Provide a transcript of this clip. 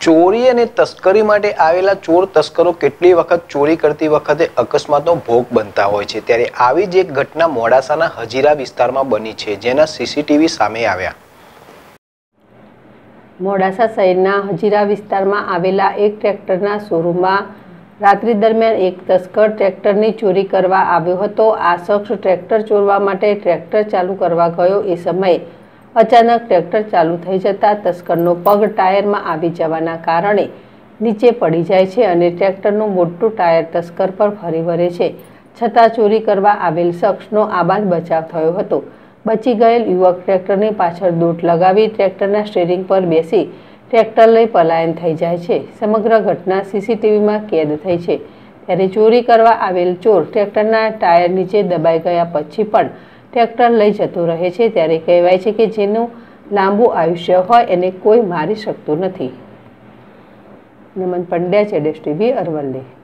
ચોરી અને તસ્કરી માટે આવેલા ચોર તસ્કરો કેટલી વખત ચોરી કરતી વખતે અકસ્માતનો ભોગ બનતા હોય છે, ત્યારે આવી જ એક ઘટના મોડાસાના હજીરા વિસ્તારમાં બની છે, જેના સીસીટીવી સામે આવ્યા। મોડાસા શહેરના હજીરા વિસ્તારમાં આવેલા એક ટ્રેક્ટરના શોરૂમમાં રાત્રિ દરમિયાન એક તસ્કર ટ્રેક્ટરની ચોરી કરવા આવ્યો હતો। આ શખ્સ ટ્રેક્ટર ચોરવા માટે ટ્રેક્ટર ચાલુ કરવા ગયો એ સમયે અચાનક ટ્રેક્ટર ચાલુ થઈ જતા તસ્કરનો પગ ટાયરમાં આવી જવાના કારણે નીચે પડી જાય છે અને ટ્રેક્ટરનું મોટું ટાયર તસ્કર પર ફરી વળે છે, છતાં ચોરી કરવા આવેલ શખ્સનો આબાદ બચાવ થયો હતો। બચી ગયેલ યુવક ટ્રેક્ટરની પાછળ દોટ લગાવી ટ્રેક્ટરના સ્ટીયરિંગ પર બેસી ટ્રેક્ટર લઈ પલાયન થઈ જાય છે। સમગ્ર ઘટના સીસીટીવીમાં કેદ થઈ છે, ત્યારે ચોરી કરવા આવેલ ચોર ટ્રેક્ટરના ટાયર નીચે દબાઈ ગયા પછી પણ ટ્રેક્ટર લઈ જતો રહે છે, ત્યારે કહેવાય છે કે જેનું લાંબુ આયુષ્ય હોય એને કોઈ મારી શકતું નથી। નમન પંડ્યા, ZSTV, અરવલ્લી।